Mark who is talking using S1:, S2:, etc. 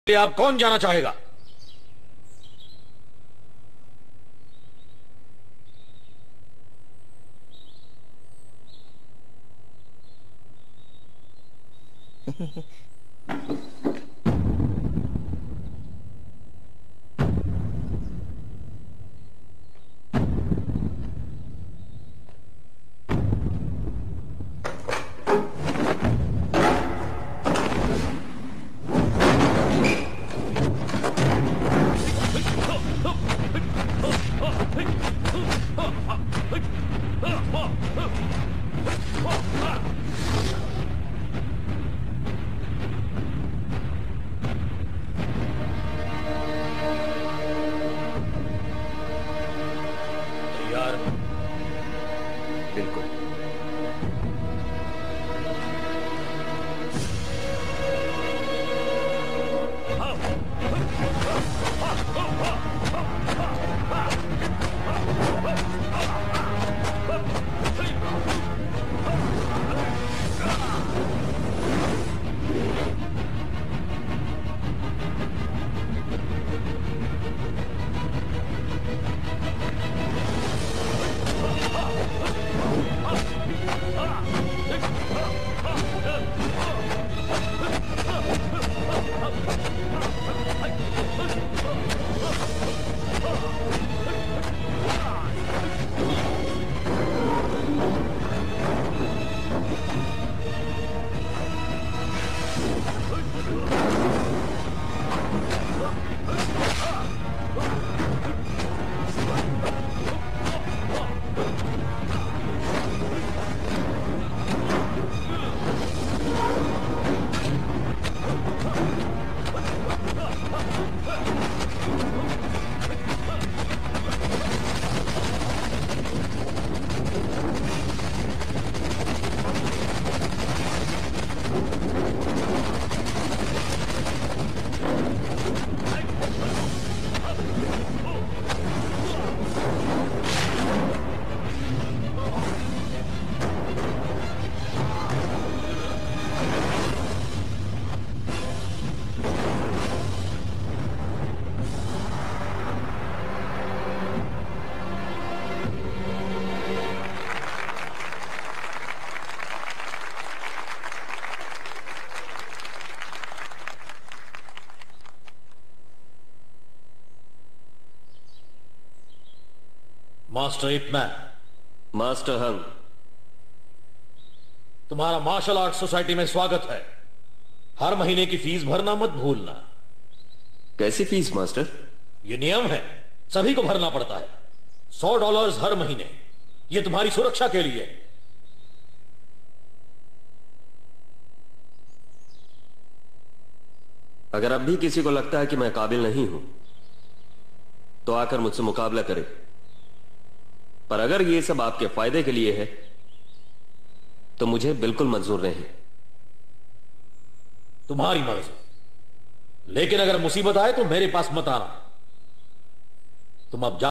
S1: आप कौन जाना चाहेगा? यार
S2: बिल्कुल।
S1: मास्टर इप मैन,
S2: मास्टर हंग,
S1: तुम्हारा मार्शल आर्ट सोसाइटी में स्वागत है। हर महीने की फीस भरना मत भूलना।
S2: कैसी फीस मास्टर?
S1: ये नियम है, सभी को भरना पड़ता है। $100 हर महीने। ये तुम्हारी सुरक्षा के लिए।
S2: अगर अब भी किसी को लगता है कि मैं काबिल नहीं हूं तो आकर मुझसे मुकाबला करे, पर अगर ये सब आपके फायदे के लिए है तो मुझे बिल्कुल मंजूर नहीं।
S1: तुम्हारी मर्जी, लेकिन अगर मुसीबत आए तो मेरे पास मत आना। तुम अब जा